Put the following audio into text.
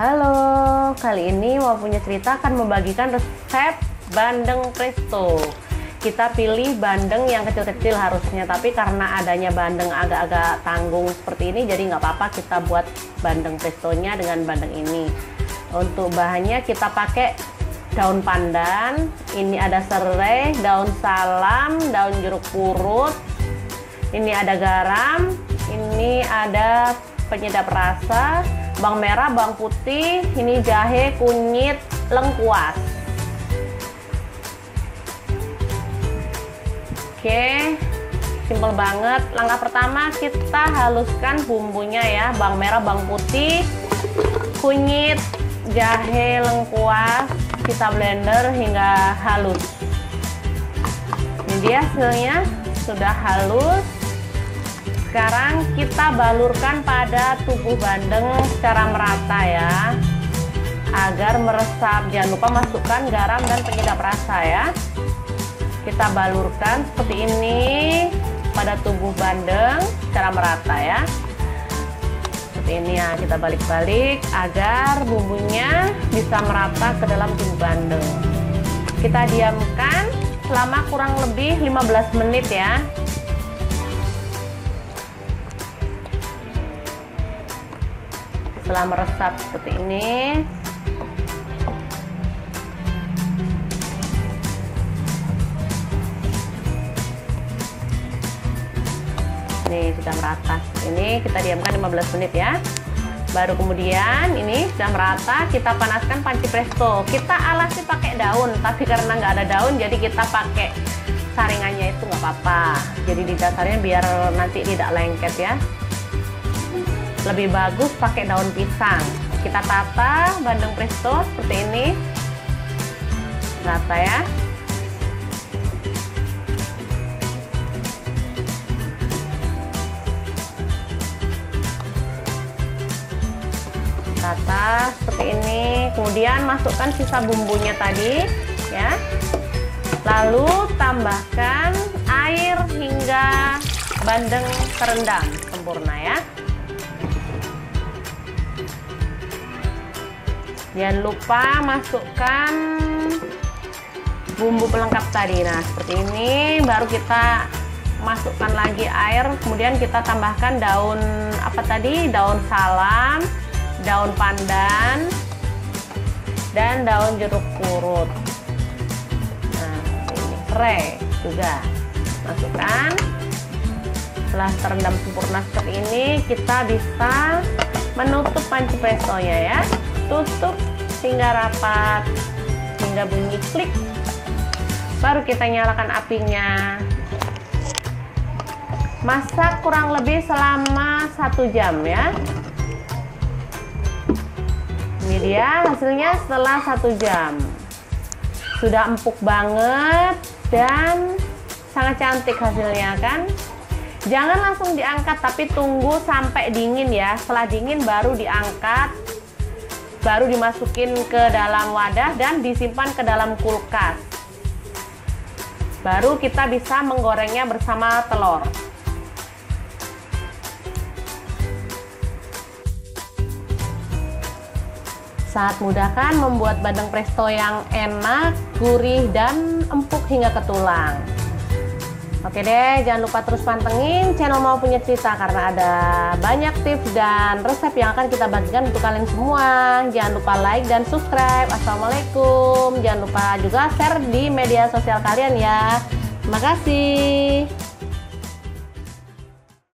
Halo, kali ini mau punya cerita akan membagikan resep bandeng presto. Kita pilih bandeng yang kecil-kecil harusnya, tapi karena adanya bandeng agak-agak tanggung seperti ini, jadi nggak apa-apa kita buat bandeng prestonya dengan bandeng ini. Untuk bahannya kita pakai daun pandan, ini ada serai, daun salam, daun jeruk purut, ini ada garam, ini ada penyedap rasa, bawang merah, bawang putih, ini jahe, kunyit, lengkuas. Oke, simple banget. Langkah pertama kita haluskan bumbunya ya, bawang merah, bawang putih, kunyit, jahe, lengkuas, kita blender hingga halus. Ini dia hasilnya, sudah halus. Sekarang kita balurkan pada tubuh bandeng secara merata ya, agar meresap. Jangan lupa masukkan garam dan penyedap rasa ya. Kita balurkan seperti ini pada tubuh bandeng secara merata ya. Seperti ini ya, kita balik-balik agar bumbunya bisa merata ke dalam tubuh bandeng. Kita diamkan selama kurang lebih 15 menit ya. Setelah meresap seperti ini, sudah merata. Ini kita diamkan 15 menit ya. Baru kemudian ini sudah merata, kita panaskan panci presto. Kita alasi pakai daun, tapi karena nggak ada daun jadi kita pakai saringannya, itu nggak apa-apa. Jadi di dasarnya biar nanti tidak lengket ya. Lebih bagus pakai daun pisang. Kita tata bandeng presto seperti ini, rata ya. Tata seperti ini, kemudian masukkan sisa bumbunya tadi ya. Lalu tambahkan air hingga bandeng terendam sempurna ya. Jangan lupa masukkan bumbu pelengkap tadi. Nah, seperti ini baru kita masukkan lagi air, kemudian kita tambahkan daun apa tadi? Daun salam, daun pandan, dan daun jeruk purut. Nah, ini serai juga masukkan. Setelah terendam sempurna seperti ini, kita bisa menutup panci prestonya ya. Tutup hingga rapat, hingga bunyi klik. Baru kita nyalakan apinya. Masak kurang lebih selama 1 jam ya. Ini dia hasilnya setelah 1 jam. Sudah empuk banget dan sangat cantik hasilnya kan. Jangan langsung diangkat, tapi tunggu sampai dingin ya. Setelah dingin baru diangkat, baru dimasukin ke dalam wadah dan disimpan ke dalam kulkas. Baru kita bisa menggorengnya bersama telur. Sangat mudah kan membuat bandeng presto yang enak, gurih, dan empuk hingga ke tulang. Oke deh, jangan lupa terus pantengin channel Mau Punya Cerita karena ada banyak tips dan resep yang akan kita bagikan untuk kalian semua. Jangan lupa like dan subscribe. Assalamualaikum. Jangan lupa juga share di media sosial kalian ya. Terima kasih.